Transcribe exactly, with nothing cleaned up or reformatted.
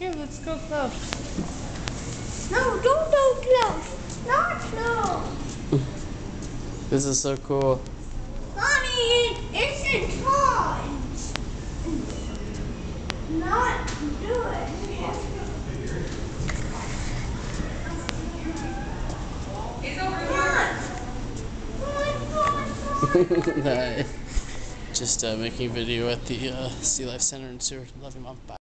Here, let's go close. No, don't go close. Not close. This is so cool. Mommy, it's a toy. Not do it. It's over here. Just uh, making a video at the uh, Sea Life Center in Seward. Love you, Mom. Bye.